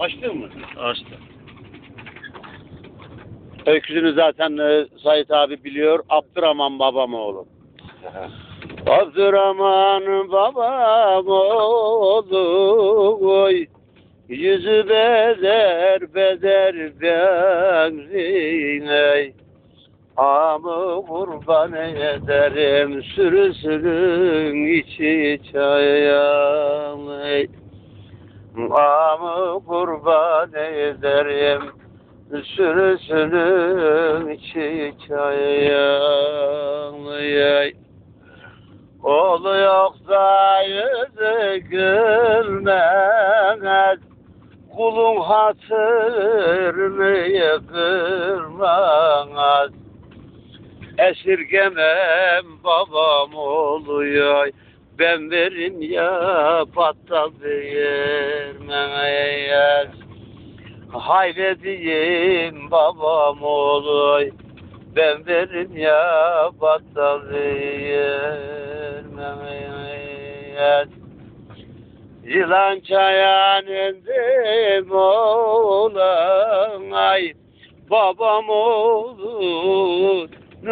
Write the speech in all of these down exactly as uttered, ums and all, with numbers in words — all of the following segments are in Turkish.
Açtın mı? Açtı. Öyküsünü zaten e, Sait abi biliyor. Abdurrahman babam oğlu. Abdurrahman babam oğlu oy. Yüzü bezer bezer benzine. Amı kurban ederim sürüsünün içi çayalı. Amı kurban ederim sürüsünün içi çayalı. Oğlu yoksa yüzü gülmez, kulun hatırını kırmaz. Esirgemem babam oluyor, ben verin ya battal vermez. Hayrediyim babam oluyor, ben verin ya battal vermez. Yılan çayan indim oğlan ay, babam oğlunun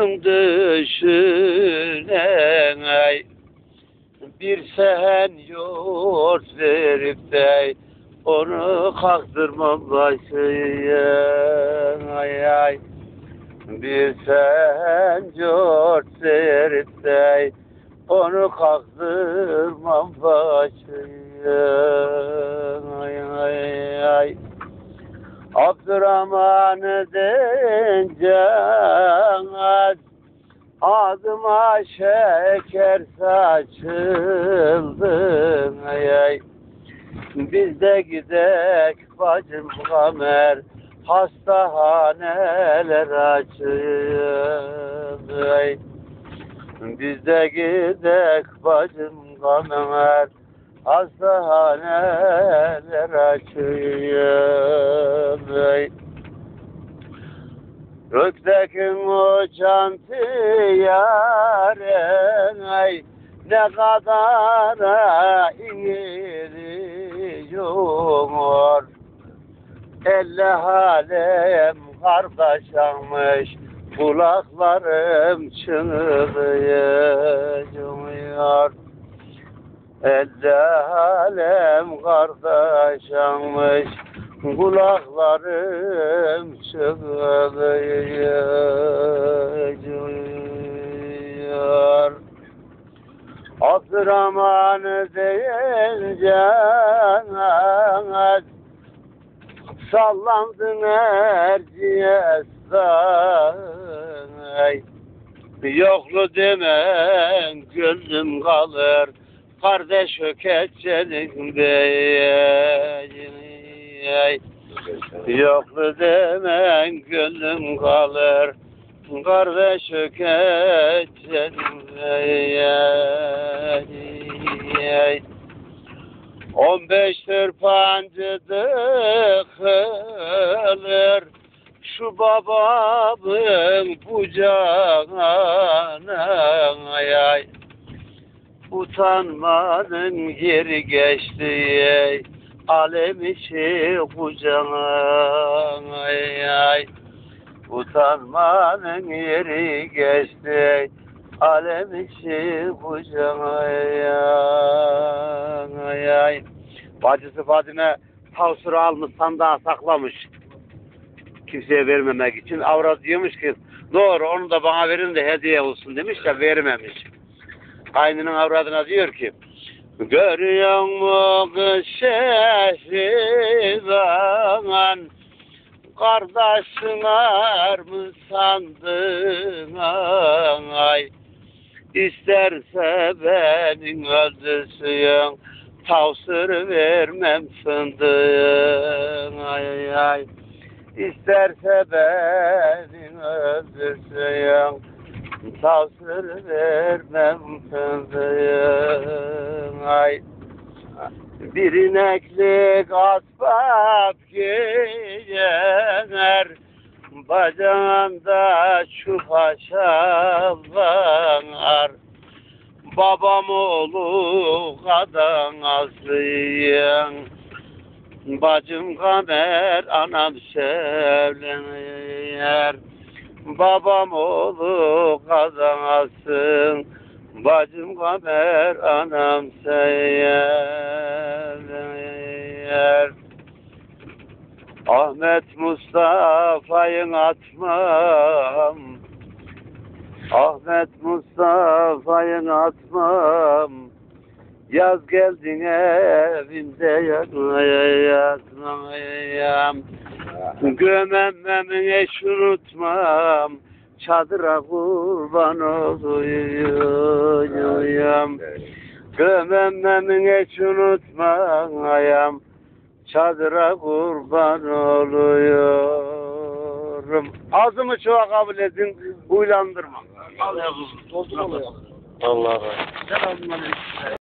düşünen ay. Bir sehen yoğurt verip de onu kalktırmam başıya ay ay. Bir sehen yoğurt verip de onu kalktırmam başıya ay ay ay. Abdurrahman deyince adıma şeker saçıldı ay ay. Biz de gidek bacım kamer, hastahaneler açıldı ay. Biz de gidek bacım kamer, hastahaneler açıldı. Göktekin uçan tiyaren ne kadar iniyor. Elle halem kardeşanmış, kulaklarım çınlıyor. Elle halem kardeşanmış, kulaklarım çınlıyor. Abdurrahman deyince sallandın erciyesay. Yoklu demen gönlüm kalır, kardeş öketçenin beyey. Yoklu demen gönlüm kalır, kardeş öketçenin beyey. On beş tırpancı dıkılır şu babamın bucağına ay. Utanmanın yeri geçti ey, alem içi kucağına ay ay. Utanmanın yeri geçti ey, alem içi kucağına ay ay. Bacısı Fadime tavsırı almış, sandığa saklamış. Kimseye vermemek için. Avrat diyormuş ki doğru onu da bana verin de hediye olsun demiş de vermemiş. Kaynının avradına diyor ki görüyor mu kız şehridan, kardeşin var mı sandın ay. İsterse benim öldürsün, tavsır vermem sındığın ay ay. İsterse beni öldürsün, tavsır vermem sındığın ay. Bir ineklik asbab giyer, bacağında çupa şalvar. Babam oğlu kadın azlıyım, Bacım kamer, anam sevlenir. Babam oğlu kazanasın. Bacım kamer, anam sevlenir. Ahmet Mustafa'yı atmam. Ahmet Mustafa'yı atmam. Yaz geldin evimde yatmayam. Gömemem hiç unutmam. Çadıra kurban olayım. Gömemem hiç unutmayam. Çadıra kurban oluyorum. Ağzımı çoğa kabul edin, uylandırma. Allah Allah. Selamünaleyküm.